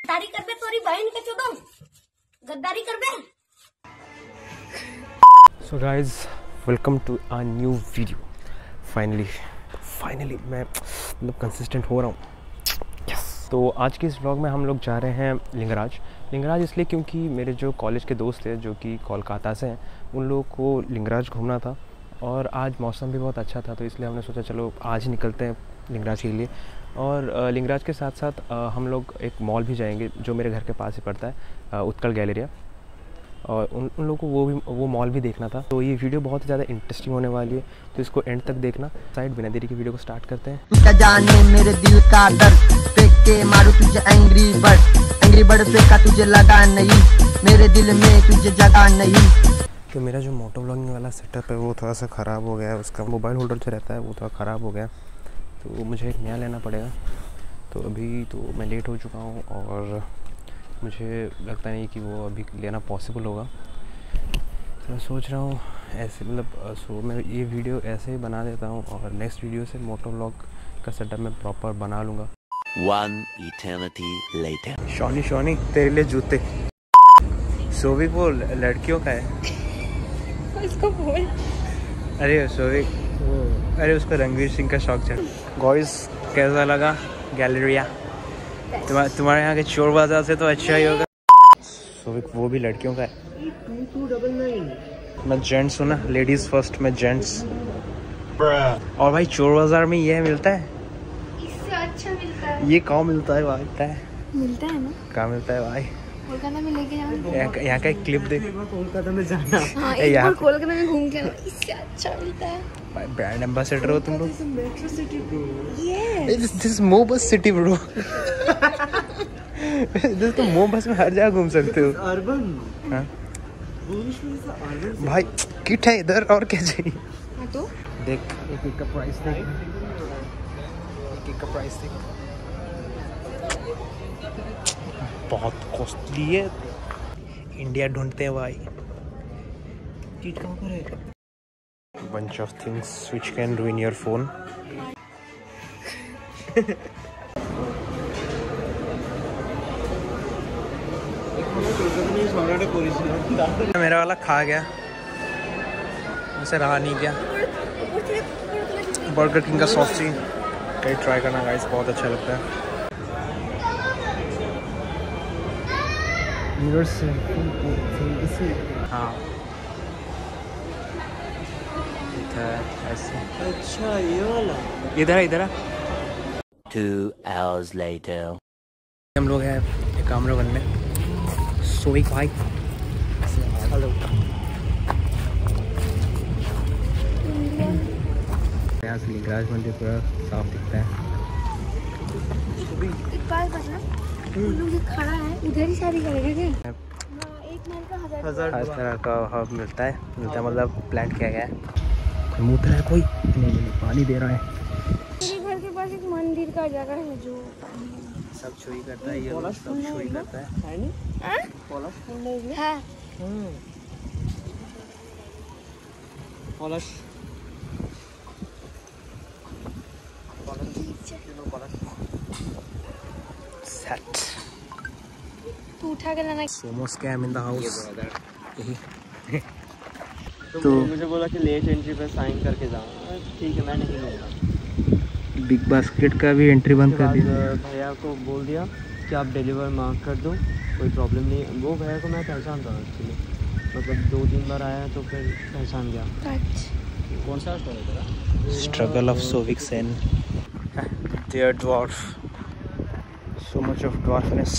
गद्दारी कर बे, तोरी बहन के चुदो गद्दारी कर बे। So guys welcome to a new video. Finally मैं मतलब कंसिस्टेंट हो रहा हूँ। यस। तो आज के इस व्लॉग में हम लोग जा रहे हैं लिंगराज इसलिए क्योंकि मेरे जो कॉलेज के दोस्त थे जो कि कोलकाता से हैं, उन लोगों को लिंगराज घूमना था और आज मौसम भी बहुत अच्छा था, तो इसलिए हमने सोचा चलो आज निकलते हैं लिंगराज के लिए। और लिंगराज के साथ साथ हम लोग एक मॉल भी जाएंगे जो मेरे घर के पास ही पड़ता है, उत्कल गैलेरिया, और उन लोगों को वो मॉल भी देखना था। तो ये वीडियो बहुत ही ज़्यादा इंटरेस्टिंग होने वाली है, तो इसको एंड तक देखना। साइड बिना देरी की वीडियो को स्टार्ट करते हैं। जाने मेरे दिल का दर्द फेंक के मारू तुझे एंग्री बर्ड फेंका तुझे लगा नहीं, मेरे दिल में तुझे जगह नहीं। तो मेरा जो मोटो व्लॉगिंग वाला सेटअप है वो थोड़ा सा ख़राब हो गया है, उसका मोबाइल होल्डर जो रहता है वो थोड़ा ख़राब हो गया, तो मुझे एक नया लेना पड़ेगा। तो अभी तो मैं लेट हो चुका हूँ और मुझे लगता नहीं कि वो अभी लेना पॉसिबल होगा, तो मैं सोच रहा हूँ ऐसे मतलब मैं ये वीडियो ऐसे ही बना देता हूँ और नेक्स्ट वीडियो से मोटो व्लॉग का सेटअप मैं प्रॉपर बना लूँगा। One eternity later. शौनी तेरे लिए जूते। सोविक वो लड़कियों का है इसको बोल। अरे सोविक अरे उसको रणवीर सिंह का शौक चल। गॉइस कैसा लगा गैलेरिया? तुम्हारे यहाँ के चोर बाजार से तो अच्छा ही होगा। सोविक वो भी लड़कियों का है। 2299 मैं जेंट्स हूँ ना, लेडीज फर्स्ट में जेंट्स। और भाई चोर बाजार में ये मिलता है, इससे अच्छा मिलता है। ये कहाँ मिलता है? भाई मिलता है ना, कहाँ मिलता है भाई? कोलकाता में लेके जाना। यहाँ का एक क्लिप देख। कोलकाता में जाना। हाँ, एक बार कोलकाता में घूम के आना, इससे अच्छा मिलता है। ब्रांड एम्बेसडर हो तुम लोग। Metro city bro. This is मोबस सिटी ब्रो। दिस तो मोबस में हर जगह घूम सकते हो। अर्बन। हाँ अर्बन भाई किट है इधर, और क्या चाहिए? हाँ तो देख एक का प्राइस देख, एक का प्राइस देख, बहुत कॉस्टली है। इंडिया ढूंढते हैं भाई। चीज कहाँ पर है? Bunch of things which can ruin your phone. मेरा वाला खा गया, उसे रहा नहीं गया। बर्गर किंग का सॉसी कहीं ट्राई करना गाइस, बहुत अच्छा लगता है। हाँ ऐसे। अच्छा ये वाला इधर 2 hours later. हम लोग हैं एक कामरावन में। सोविक भाई हेलो। यहाँ से लिंगराज मंदिर पूरा साफ दिखता है। एक बात बता, उन लोग जो खड़ा है उधर ही शादी करेगा क्या? एक महल का 1000 हर तरह का हब मिलता है मतलब प्लान किया गया है। मूत्र है कोई? नहीं, पानी दे रहा है। मेरे घर के पास एक मंदिर का जगह है जो सब चोरी करता है, ये लोग सब चोरी करता है। हाँ? Polish set. तू उठा के लाना। सोमो स्कैम इन द हाउस। तो मुझे बोला कि लेट एंट्री पे साइन करके जाऊँ। ठीक है, मैं नहीं लूँगा। बिग बास्केट का भी एंट्री बंद कर दिया। भैया को बोल दिया कि आप डिलीवर मार्क कर दो, कोई प्रॉब्लम नहीं। वो भैया को मैं पहचानता हूँ एक्चुअली, मतलब 2-3 बार आया तो फिर पहचान गया। कौन सा struggle of Sovik Sen, dear dwarf, so much of dwarfness.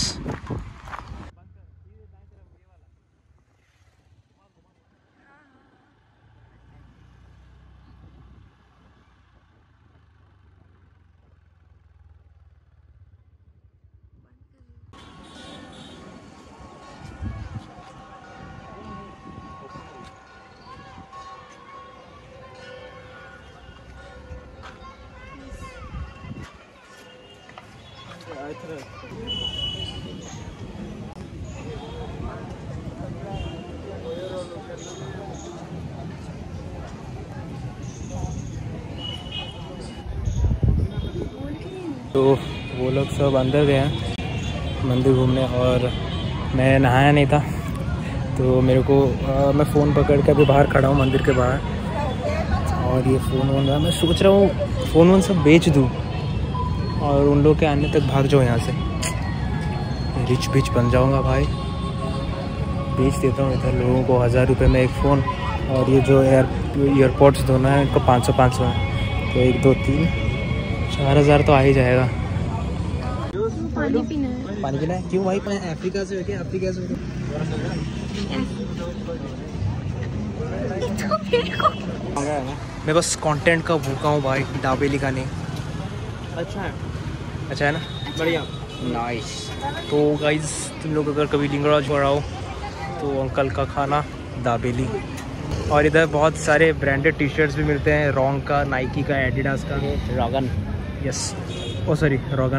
तो वो लोग सब अंदर गए हैं मंदिर घूमने, और मैं नहाया नहीं था तो मेरे को मैं फ़ोन पकड़ के अभी बाहर खड़ा हूँ मंदिर के बाहर, और ये फ़ोन वोन मैं सोच रहा हूँ फ़ोन वोन सब बेच दूँ और उन लोग के आने तक भाग जाओ यहाँ से। रिच बिच बन जाऊँगा भाई, बेच देता हूँ इधर लोगों को 1000 रुपये में एक फ़ोन, और ये जो ईयरपोड्स दोनों हैं इनको 500 है, तो 1 2 3 4000 तो आ ही जाएगा। पानी पीना है। पानी पीना है? क्यों भाई, अफ्रीका से हो क्या? अफ्रीका से हो? मैं बस कंटेंट का भूखा हूँ भाई, दाबेली खाने। अच्छा है, अच्छा है ना? बढ़िया, नाइस। तो गाइज तुम लोग अगर कभी लिंगराज हो आओ तो अंकल का खाना दाबेली, और इधर बहुत सारे ब्रांडेड टी शर्ट्स भी मिलते हैं, रॉन्ग का, नाइकी का, एडिडास का, Rogan, yes oh sorry Rogan.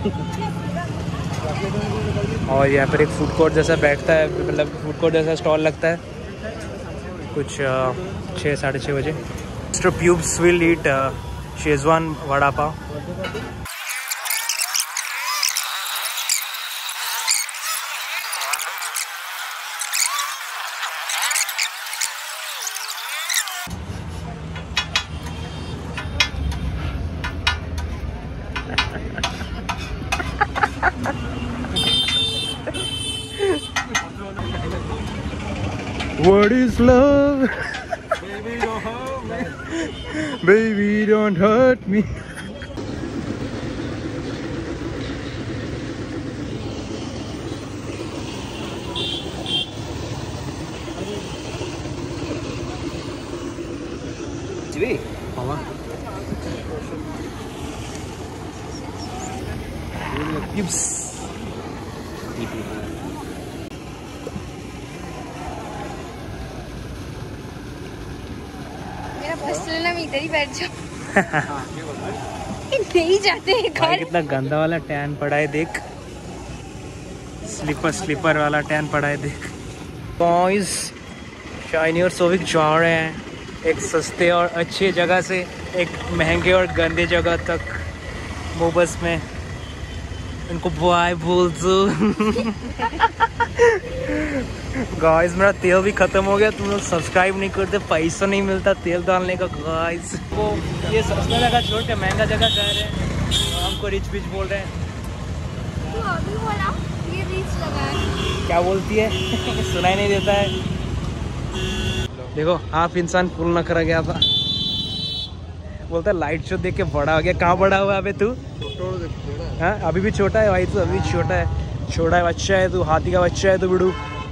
और यहाँ पर एक फूड कोर्ट जैसा बैठता है, मतलब फूड कोर्ट जैसा स्टॉल लगता है कुछ 6 साढ़े 6 बजे। Mister pubes will eat Schezwan vada pav. What is love? Baby, don't hurt me. जी Mama. Yips. मेरा बस चलना, मैं इधर ही बैठ जाऊँ। नहीं जाते हैं भाई घर। कितना गंदा वाला टैन पड़ा है देख, स्लीपर वाला टैन पड़ा है देख। बॉयज शाइनी और सोविक जा रहे हैं एक सस्ते और अच्छे जगह से एक महंगे और गंदे जगह तक मोबस में। इनको बॉय बोल दो। गाइस मेरा तेल भी खत्म हो गया, तुम लोग सब्सक्राइब नहीं करते, पैसा नहीं मिलता तेल डालने का। गाइस वो ये सस्ता जगह छोड़ के महंगा जगह जा रहे हैं, हमको रिच बिच बोल रहे हैं। तू अभी बोला ये रीच लगा है। क्या बोलती है? सुनाई नहीं देता है। देखो हाफ इंसान फुल न करा गया था, बोलता है लाइट शो देख के बड़ा हो गया। कहाँ बड़ा हुआ अबे तू? हाँ अभी भी छोटा है भाई तू, अभी भी छोटा है, छोटा है बच्चा है तू, हाथी का बच्चा है तू बिड़ू।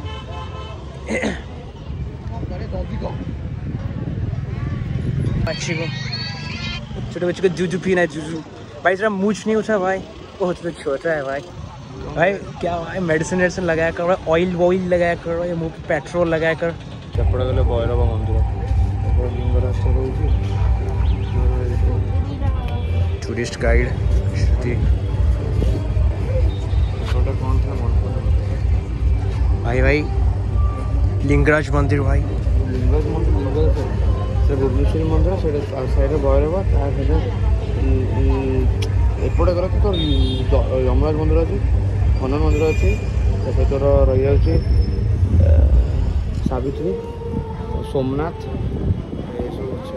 बच्चे को, छोटे बच्चे को जूजू पीना है, जूजू। भाई जरा मूछ नहीं उठा भाई, बहुत तो छोटा है भाई। भाई क्या भाई मेडिसिन वेडिसिन लगाया कर, ऑयल वॉइल लगाया कर, ये मुँह पे पेट्रोल लगाया कर। ସେପଟେ ଗଲେ ଭୈରବ ମନ୍ଦିର, ଲିଙ୍ଗ ରାସ୍ତା ରହୁଛି। Tourist guide Shruti. ସେପଟେ କ'ଣ ଥିଲା ମନେ ପଡ଼ୁନି। भाई लिंगराज मंदिर भाई, ଲିଙ୍ଗରାଜ ମନ୍ଦିର ସେ ଭୁବନେଶ୍ୱରୀ ମନ୍ଦିର, ସେଇଟା ସାଇଡ଼୍ରେ ଭୈରବ, ତା ସାଇଡ଼୍ରେ ଏପଟେ ଗଲେ ତ ଯମରାଜ ମନ୍ଦିର ଅଛି, ହନୁମାନ ମନ୍ଦିର ଅଛି, ତା ସହିତ ରହିଯାଉଛି ସାବିତ୍ରୀ, सोमनाथ, ଏସବୁ ଅଛି।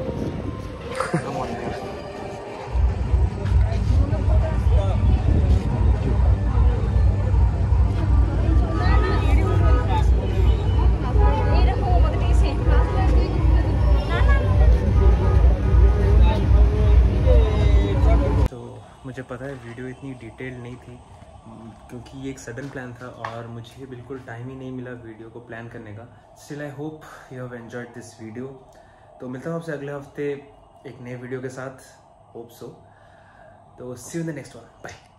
मुझे पता है वीडियो इतनी डिटेल नहीं थी क्योंकि ये एक सडन प्लान था और मुझे बिल्कुल टाइम ही नहीं मिला वीडियो को प्लान करने का। Still I hope you have enjoyed this video. तो मिलता हूँ आपसे अगले हफ्ते एक नए वीडियो के साथ, होप सो। तो see you in the next one, bye.